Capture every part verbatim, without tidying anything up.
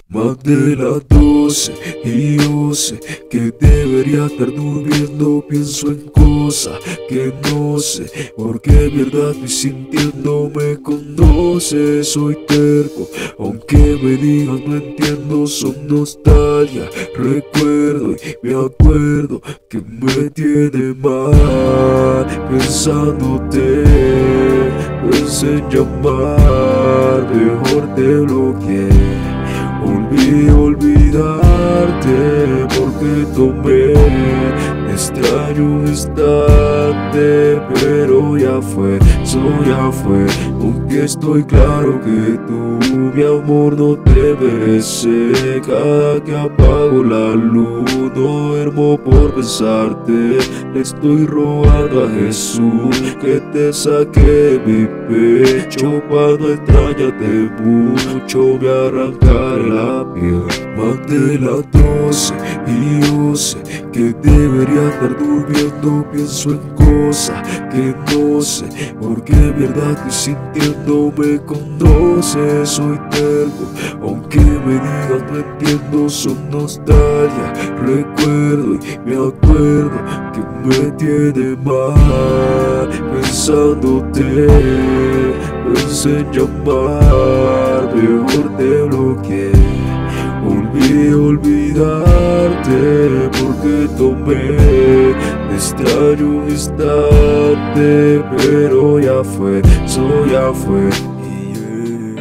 Más de las doce y yo sé que debería estar durmiendo. Pienso en cosas que no sé, porque mierda estoy sintiendo. Me conoce, soy terco, aunque me digan no entiendo. Son nostalgia, recuerdo y me acuerdo que me tiene mal. Pensándote, pensé en llamar, mejor te bloqueé. Olvidé olvidarte porque tomé extraño un instante, pero ya fue, eso ya fue. Aunque estoy claro que tú, mi amor, no te mereces. Cada que apago la luz no duermo por pensarte. Le estoy rogando a Jesús que te saque de mi pecho para no extrañarte mucho. Me arrancaré la piel. Más de las doce y yo sé que debería estar durmiendo. Pienso en cosas que no sé, porque mierda estoy sintiendo. Me conoce, soy terco, aunque me digan no entiendo. Son nostalgia, recuerdo y me acuerdo que me tiene mal. Pensándote, pensé en llamar, mejor te bloqueé. Olvidé olvidarte porque tomé extraño un instante, pero ya fue, eso ya fue. Yeah.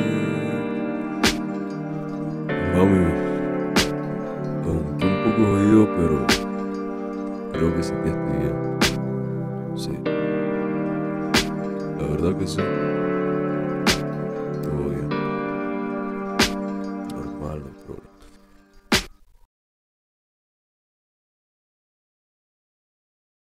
Mami, aunque un poco jodido, pero creo que sí que estoy bien. Sí, la verdad que sí.